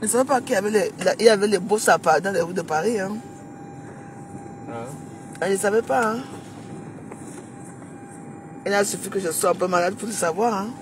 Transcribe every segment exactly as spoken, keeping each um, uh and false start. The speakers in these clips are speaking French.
ne savais pas qu'il y avait les, il y avait les beaux sapins dans les rues de Paris. Hein. Ah. Je ne savais pas. Hein. Il a suffi que je sois un peu malade pour le savoir. Hein.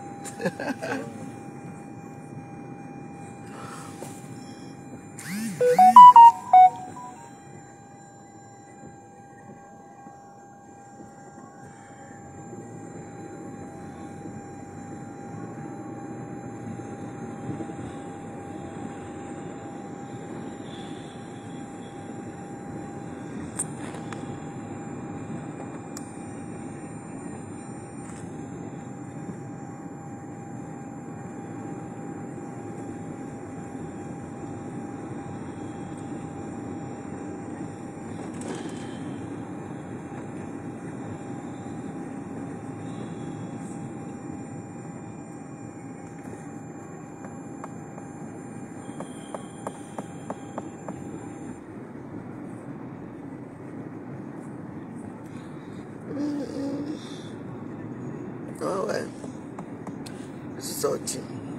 Ah ouais, je suis sorti.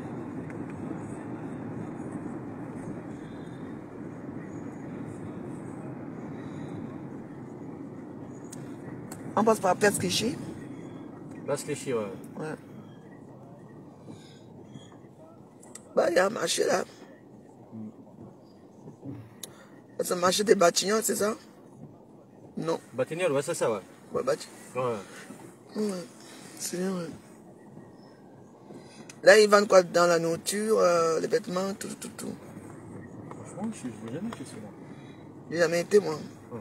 On passe par Place Clichy. Place Clichy, ouais. Ouais. Bah, il y a un marché là. C'est un marché des Batignolles, c'est ça? Non. Batignolles, ouais, c'est ça, ouais. Ouais, Bati. Ouais. Ouais, c'est bien, ouais. Là, ils vendent quoi? Dans la nourriture, euh, les vêtements, tout, tout, tout. Franchement, je n'ai jamais fait cela. J'ai jamais été, moi. Ouais.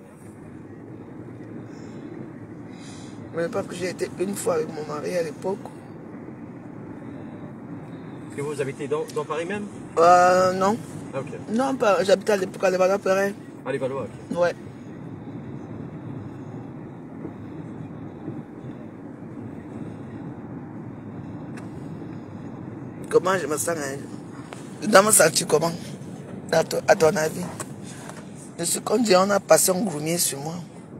Mais parce que j'ai été une fois avec mon mari à l'époque. Est-ce que vous habitez dans, dans Paris même? Euh, non. Ah, ok. Non, pas, j'habitais à l'époque à Levallois-Perret. À les Valois, ok. Ouais. Comment je me sens, hein? Je dois me sentir comment? À ton, à ton avis? De ce qu'on dit, on a passé un groumier sur moi.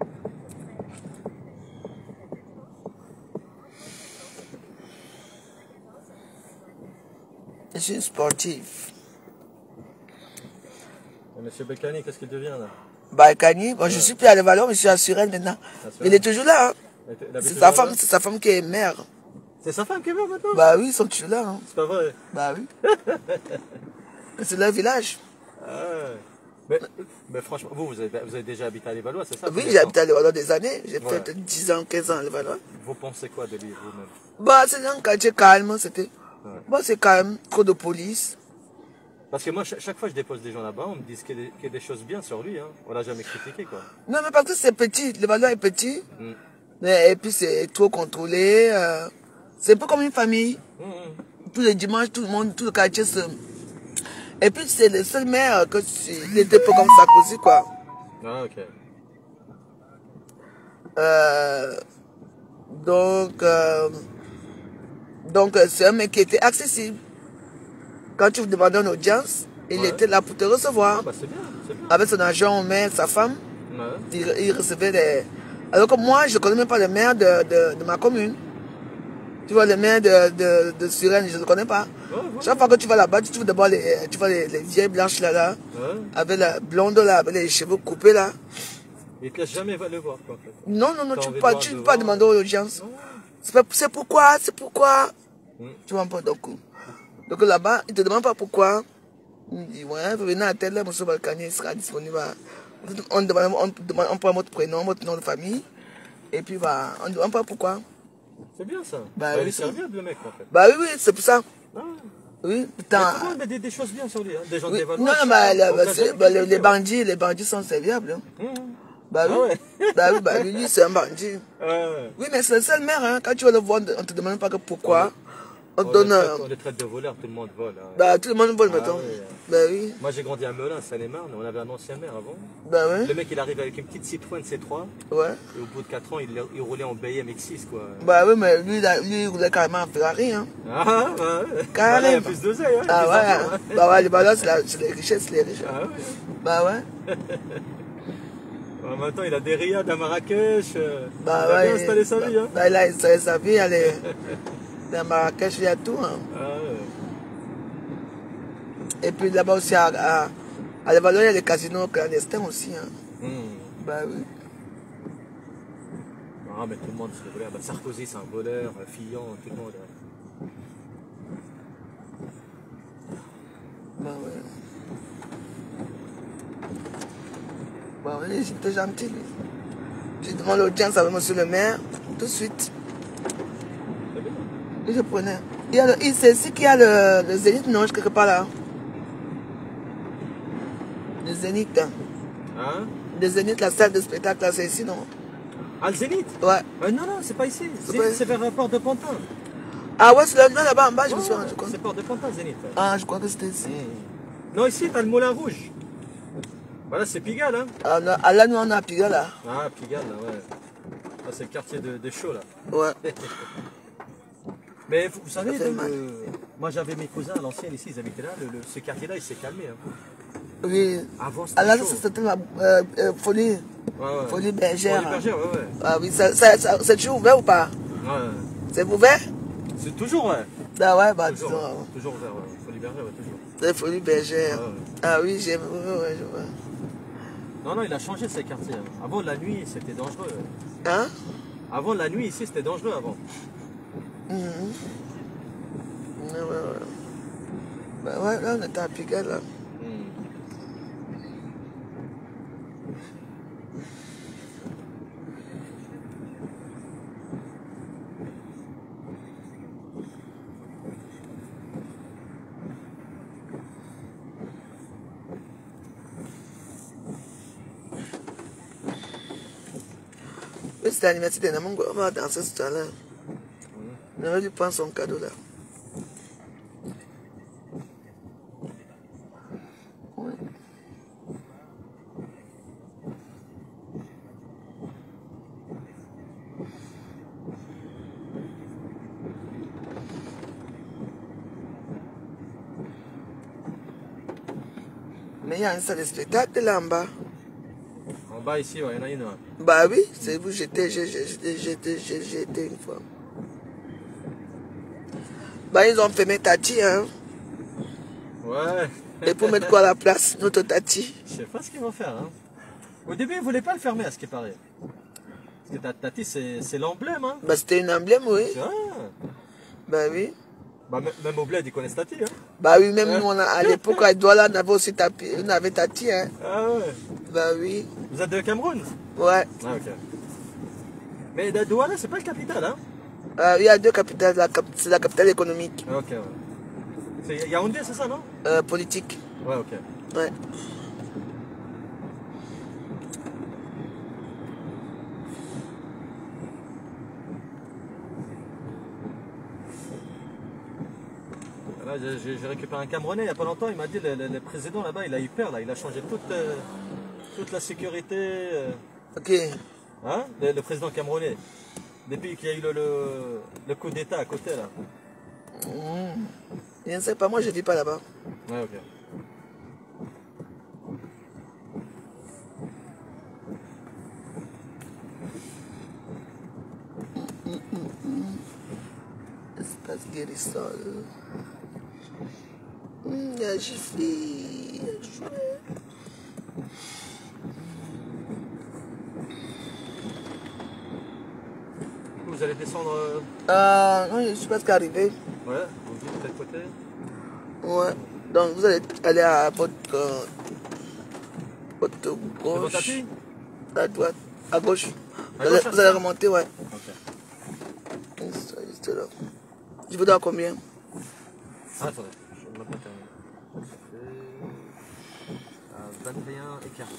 Je suis une sportive. Et Monsieur Bekani, qu'est-ce qu'il devient là? Baïkani, bon, ouais. Je suis plus à Levallois, mais je suis à Suresnes maintenant. Mais il est toujours là. Hein. C'est sa femme, c'est sa femme qui est mère. C'est sa femme qui est mère maintenant? Bah oui, ils sont toujours là. Hein. C'est pas vrai? Bah oui. C'est leur village. Ah, mais, mais franchement, vous, vous avez, vous avez déjà habité à Levallois, c'est ça? Oui, j'ai habité à Levallois des années. J'ai ouais. fait dix ans, quinze ans à Levallois. Vous pensez quoi de lui vous-même? Bah, c'est un quartier calme, c'était. Ouais. Bah, c'est calme, trop de police. Parce que moi, chaque fois que je dépose des gens là-bas, on me dit qu'il y, y a des choses bien sur lui. Hein. On l'a jamais critiqué, quoi. Non, mais parce que c'est petit. Levallois est petit. Mm. Mais, et puis, c'est trop contrôlé. Euh, c'est un peu comme une famille. Mm -hmm. Tous les dimanches, tout le monde, tout le quartier se... Et puis, c'est le seul maire que il était peu comme Sarkozy, quoi. Ah, ok. Euh, donc, euh, donc c'est un mec qui était accessible. Quand tu demandais une audience, il ouais. était là pour te recevoir. Ah, bah c'est bien, c'est bien. Avec son agent, mais sa femme, ouais. il, il recevait des... Alors que moi, je ne connais même pas le maire de, de, de ma commune. Tu vois, le maire de, de, de Suresnes, je ne le connais pas. Ouais, ouais. Chaque fois que tu vas là-bas, tu trouves d'abord les, tu vois les, les vieilles blanches là, là ouais. Avec la blonde là, avec les cheveux coupés là. Il ne te laisse jamais le voir, quoi, en fait. Non, non, non, tu ne peux pas, tu peux pas demander l'audience. C'est pourquoi, c'est pourquoi. Mm. Tu vois un peu, donc. Donc là-bas, il ne te demande pas pourquoi. Il dit, ouais, venez à tel là, M. Balkany sera disponible. On demande, on, demande, on prend votre prénom, votre nom de famille. Et puis, bah, on ne demande pas pourquoi. C'est bien ça. Bah, bah, oui, il est serviable, le mec, en fait. Bah oui, oui, c'est pour ça. Ah. Oui, putain. Il y a des, des choses bien sur lui, hein. Des gens oui. de Non, non, bah, la, bah, bah, les, les bandits, les bandits sont serviables. Hein. Mmh. Bah oui, ah ouais. Bah oui, bah lui, c'est un bandit. Ah ouais. Oui, mais c'est le seul maire, hein. Quand tu vas le voir, on ne te demande pas que pourquoi. On, on, donne, les traite, on les traite de voleurs, tout le monde vole. Hein. Bah tout le monde vole, ah, maintenant. Oui. Bah oui. Moi j'ai grandi à Melun, Seine-et-Marne, on avait un ancien maire avant. Bah oui. Le mec il arrive avec une petite Citroën C trois. Ouais. Et au bout de quatre ans, il, il roulait en B M X six, quoi. Bah oui, mais lui, lui il roulait carrément en Ferrari, hein. Ah, bah ouais. Carrément. Bah, il y a plus d'oseille, hein. Ah ouais. Hein. Bah ouais, bah là, c'est les richesses, les riches. Ah ouais. Bah ouais. Bah, maintenant, il a des riades à Marrakech. Bah il ouais. a bien installé sa vie, hein. Bah il a installé sa vie, elle est... Dans Marrakech, il y a tout. Hein. Ah ouais. Et puis là-bas aussi, à, à, à Levallois, il y a des casinos clandestins aussi. Hein. Mmh. Bah oui. Ah, mais tout le monde, c'est des voleurs. Bah, Sarkozy, c'est un voleur. Fillon, tout le monde. Ouais. Bah oui. Bah oui, j'étais gentil. J'ai demandé l'audience avec monsieur le maire, tout de suite. Et je prenais. Il y a le, c'est ici qu'il y a le, le Zénith, non, quelque part là. Le Zénith. Hein? Hein? Le Zénith, la salle de spectacle, là, c'est ici, non? Ah, le Zénith? Ouais. Euh, non, non, c'est pas ici. C'est Zénith, c'est vers le port de Pantin. Ah ouais, c'est là, là-bas en bas, je Ouais, me suis rendu compte. c'est port de Pantin, Zénith. Ouais. Ah, je crois que c'était ici. Mmh. Non, ici, t'as le Moulin Rouge. Voilà, c'est Pigalle, hein? Ah, là, ah, là, nous, on a Pigalle, là. Ah, Pigalle, là, ouais. Là, c'est le quartier de, de Chaud, là. Ouais. Mais vous, vous savez, Ça fait le- mal. le- moi j'avais mes cousins à l'ancienne ici, ils habitaient là, le, le- ce quartier-là il s'est calmé. Hein. Oui. Avant c'était Ah là, chaud. ça, c'était la euh, euh, folie. Ouais, ouais. Folie bergère. Folie bergère, ouais, ouais. Ah oui, ça, ça, ça, c'est toujours ouvert ou pas? Ouais. C'est ouvert? C'est toujours, ouais. Ah ouais, bah Toujours, disons. ouais. Toujours ouvert, ouais. Folie bergère, ouais, toujours. C'est folie bergère. Ouais, ouais. Ah oui, j'aime. Ouais, ouais, je vois. Non, non, il a changé ces quartiers. Hein. Avant la nuit, c'était dangereux. Hein? Avant la nuit, ici, c'était dangereux avant. Mhm. Ouais, ouais, ouais. Bah ouais, là, on était à Pigalle, là. Hmm. Oui, c'était l'anniversaire de Namongo. On va danser ce temps-là. On aurait dû prendre son cadeau, là. Ouais. Mais il y a une salle de spectacle là en bas. En bas ici, ouais, il y en a une. Ouais. Bah oui, c'est où j'étais, j'ai- j'ai- j'ai- j'étais j'ai- j'ai été une fois. Bah ils ont fermé Tati, hein. Ouais. Et pour mettre quoi à la place, notre Tati? Je sais pas ce qu'ils vont faire. Hein. Au début, ils voulaient pas le fermer, à ce qui paraît. Parce que ta- Tati, c'est c'est l'emblème. Hein. Bah c'était une emblème, oui. C'est vrai. Bah oui. Bah, même- même au bled, ils connaissent Tati. Hein. Bah oui, même nous, on a, à l'époque, à Douala, on avait aussi Tati, on avait Tati, hein. Ah ouais. Bah oui. Vous êtes de Cameroun? Ouais. Ah, ok. Mais de Douala, c'est pas le capital, hein? Euh, il y a deux capitales, la cap- c'est la capitale économique, Ok, ouais. C'est Yaoundé, c'est ça, non? euh, politique. Ouais, ok. Ouais. Là, j'ai- j'ai j'ai récupéré un Camerounais il n'y a pas longtemps. Il m'a dit le, le- le président là-bas, il a eu peur. Là. Il a changé toute, euh, toute la sécurité. euh, Ok. hein, le, le président camerounais. Depuis qu'il y a eu le, le, le coup d'État à côté là. Mmh. Je ne sais pas, moi je vis pas là-bas. Ouais, ok. Espace guérisseur. Mmh, il y a Jiffy. Il y a Chouette. Vous allez descendre. euh, Euh, non, je suis presque arrivé. Ouais, vous dites de quel côté? Ouais. Donc vous allez aller à votre, euh, votre C'est votre gauche. tapis? À droite. À gauche. À Vous allez, gauche, vous allez ça? remonter, ouais. Ok. Juste, juste là. Je vous donne combien? Ah, attendez, je ne l'ai pas terminé. Ça fait. à vingt et un et quarante.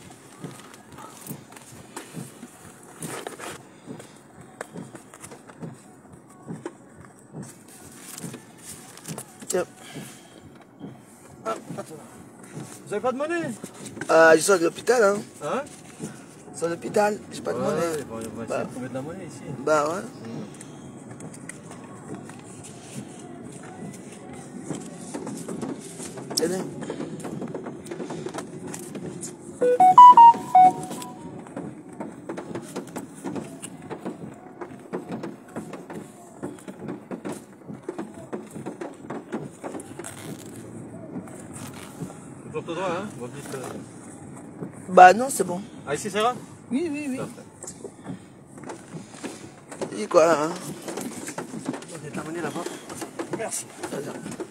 Tiens. Vous avez pas de monnaie? Euh, je sors de l'hôpital, hein. Hein? Je sors de l'hôpital, j'ai pas de Ouais, monnaie. bon, on va essayer Bah. de trouver de la monnaie ici. Bah ouais. Tenez. L'orthodroit, hein? Vous dites, euh... Bah non, c'est bon. Ah, ici, ça va? Oui, oui, oui. Et quoi, hein? On est terminé là-bas. Merci. Voilà.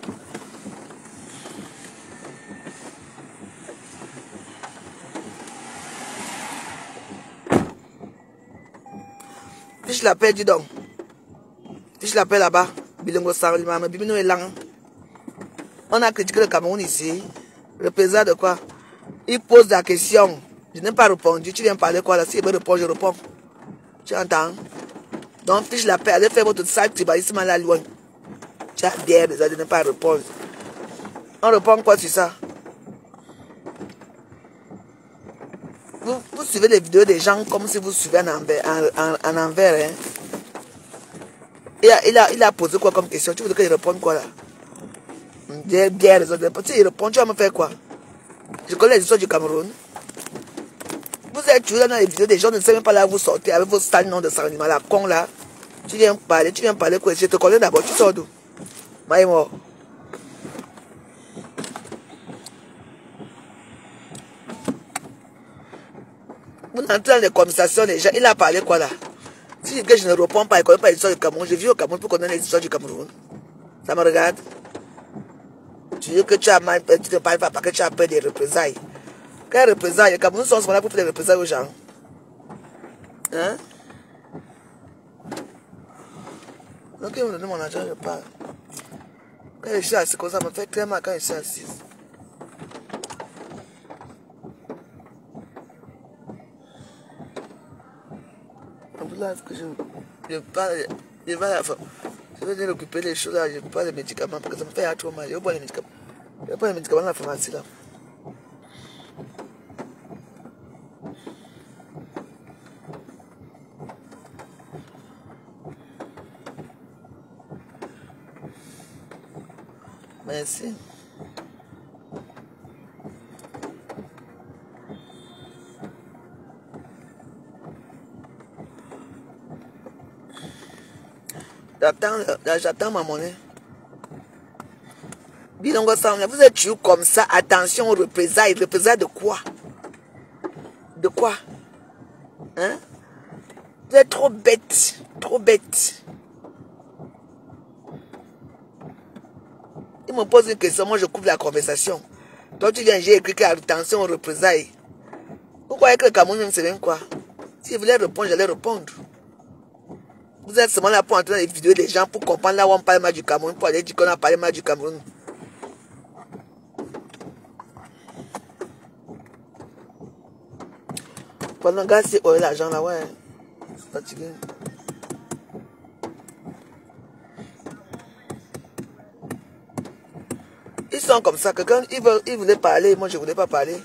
Fiche la paix, dis donc. Fiche la paix là-bas. Bilongo Sarlima, mais Bibino est là. On a critiqué le Cameroun ici. Le président de quoi? Il pose la question. Je n'ai pas répondu. Tu viens parler quoi là? Si il veut répondre, je réponds. Tu entends? Donc fiche la paix. Allez faire votre sac tribalisme là loin. Tu as bien besoin de ne pas répondre. On répond quoi sur ça? Vous, vous suivez les vidéos des gens comme si vous suivez en envers. En, en, en envers hein? il, a, il, a, il a posé quoi comme question? Tu veux qu'il réponde quoi là? J'ai bien raison de répondre. Si il répond, tu vas me faire quoi? Je connais les histoires du Cameroun. Vous êtes toujours dans les vidéos des gens ne savent même pas là où vous sortez avec vos sales noms de sang animal là, con là. Tu viens parler, tu viens parler quoi? Je te connais d'abord, tu sors d'où? Maïmo. Vous entrez dans les conversations des gens, il a parlé quoi là? Si je ne réponds pas, il ne connaît pas l'histoire du Cameroun. Je vis au Cameroun pour connaître les histoires du Cameroun. Ça me regarde. Tu dis que tu as mal, tu ne parles pas parce que tu as peur des représailles. Quelles représailles? Les Camerounais sont là pour faire des représailles aux gens. Hein? Donc il me donne mon argent, je parle. Quand je suis assis comme ça, ça me fait clairement quand je suis assise. Là, que je, je parle, je vais à la fin. Je vais dire occuper les choses là, je ne peux pas les médicaments parce que ça me fait trop mal. Je vais boire les médicaments. Je vais boire les médicaments dans la pharmacie là. Merci. J'attends ma monnaie. Bilongo Sam, vous êtes toujours comme ça. Attention aux représailles. Représailles de quoi? De quoi? Hein? Vous êtes trop bête. Trop bête. Il me pose une question, moi je coupe la conversation. Toi tu viens, j'ai écrit que attention aux représailles. Vous croyez que le Cameroun ne sait même quoi? Si je voulais répondre, j'allais répondre. Vous êtes seulement là pour entrer dans les vidéos des gens pour comprendre là où on parle mal du Cameroun, pour aller dire qu'on a parlé mal du Cameroun. Pendant que c'est oh, l'argent là, ouais. C'est fatigué. Ils sont comme ça, quelqu'un, ils, ils voulaient parler, moi je voulais pas parler.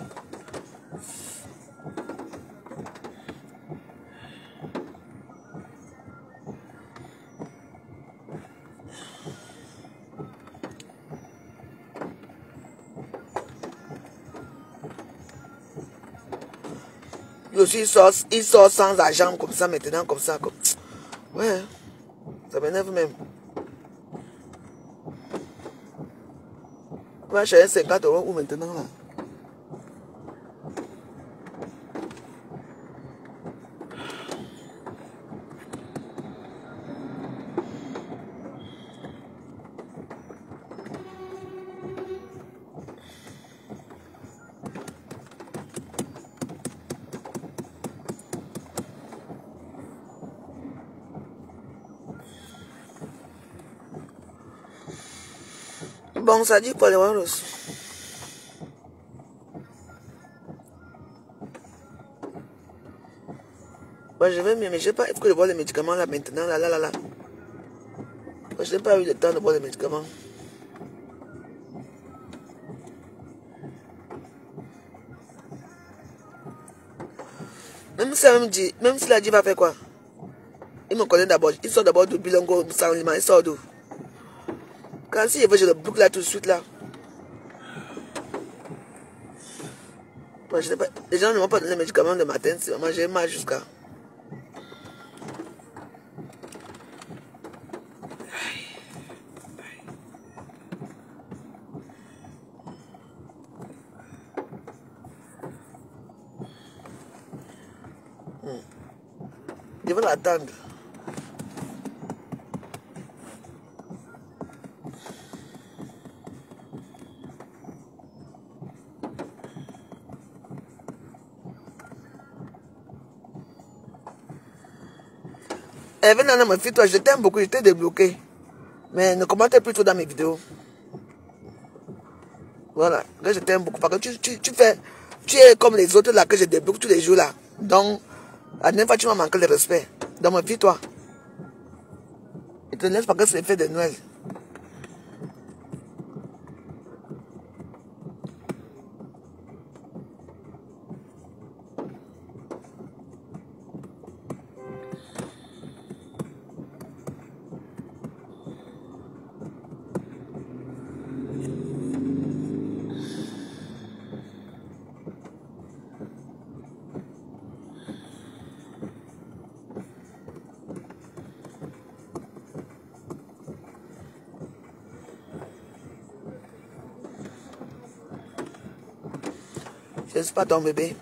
Je suis sort, il sort sans argent comme ça maintenant, comme ça. Comme... Ouais, ça m'énerve même. On va chercher cinquante euros où maintenant là? Bon, ça dit quoi les Waros? Bon, je vais mieux, mais je n'ai pas il faut que je bois les médicaments là maintenant, là, là, là, là. Bon, je n'ai pas eu le temps de boire les médicaments. Même si elle me dit, même si la dit va faire quoi? Il me connaît d'abord, il sort d'abord du Bilongo, il sort d'où? Quand si je veux, je le boucle là tout de suite là. Moi, je sais pas. Les gens ne m'ont pas donné les médicaments le matin, c'est vraiment j'ai mal jusqu'à. Je vais l'attendre. Eh, venez, non, ma fille, toi, je t'aime beaucoup, je t'ai débloqué. Mais ne commentez plus trop dans mes vidéos. Voilà, là, je t'aime beaucoup. Parce que tu, tu, tu fais, tu es comme les autres là que je débloque tous les jours là. Donc, à dernière fois, tu m'as manqué le respect. Donc, ma fille, toi, je te laisse parce que c'est les fêtes de Noël. Je ne suis pas ton bébé.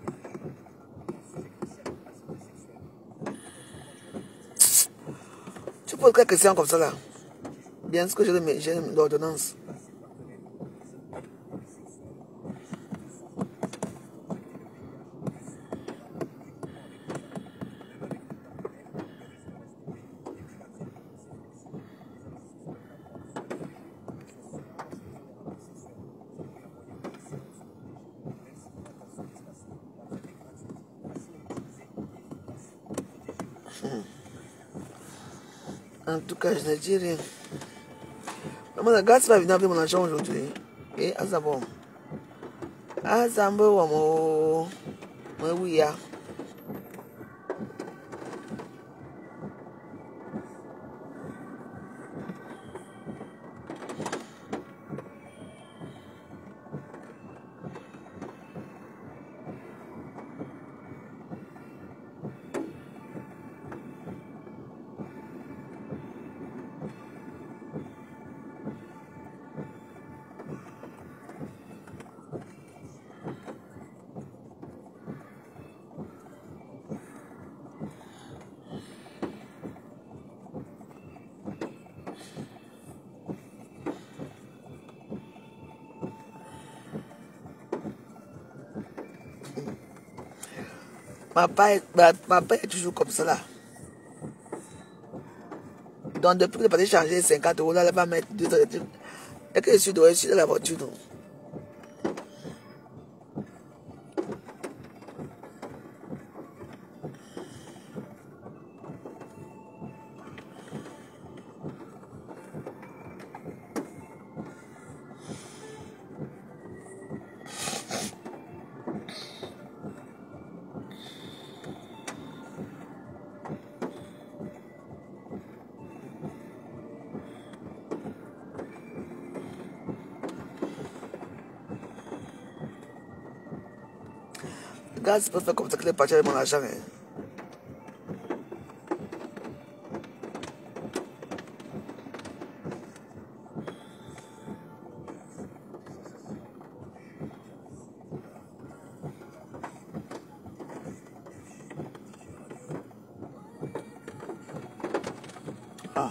Tu poses quelques questions comme ça là. Bien sûr que j'ai l'ordonnance. En tout cas, je ne dis rien. Maman, la gars va venir avec mon argent aujourd'hui. Et à Zabon. À Zambo, maman. Moi, oui, ya. Ma père, ma, ma père est toujours comme ça là. Donc depuis que j'ai changé cinquante euros, là, elle va mettre deux heures. Et que je suis dehors, je suis dans la voiture. Donc. Le gars, c'est pas faire comme ça qu'il est parti avec mon argent. Hein. Ah.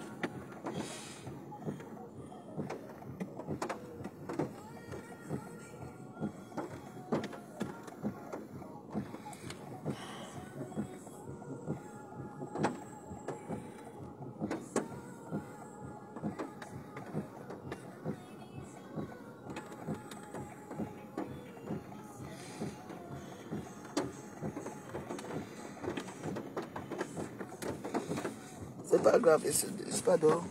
C'est pas grave, c'est pas dehors.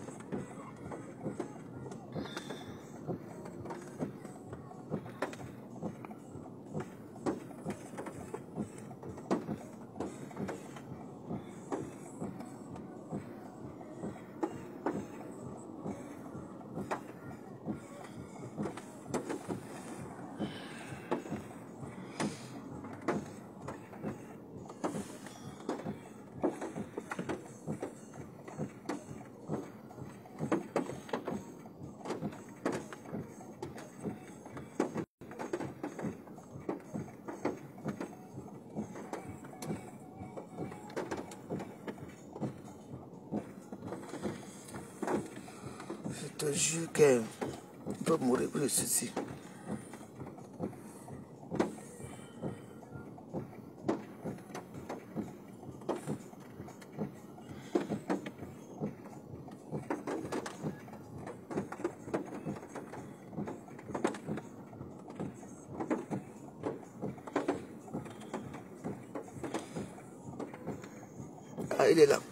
te jure qu'on peut mourir pour le souci. Ah, il est là.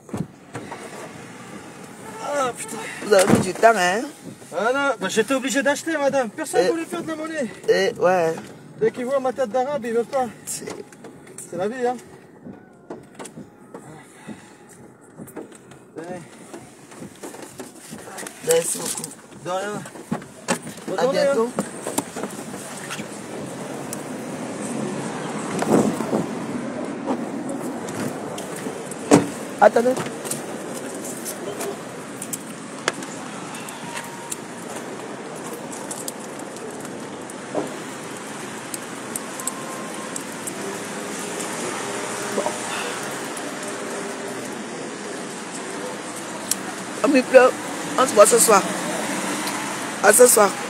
Ah putain. Vous avez mis du temps, hein? Ah non, bah, j'étais obligé d'acheter, madame. Personne ne voulait faire de la monnaie. Eh, ouais. Dès qu'ils voient ma tête d'arabe, ils veulent pas. C'est la vie, hein. Allez. Merci beaucoup. De rien. Bonne À journée, bientôt. hein. Attendez. On me pleure. On se voit ce soir. À ce soir.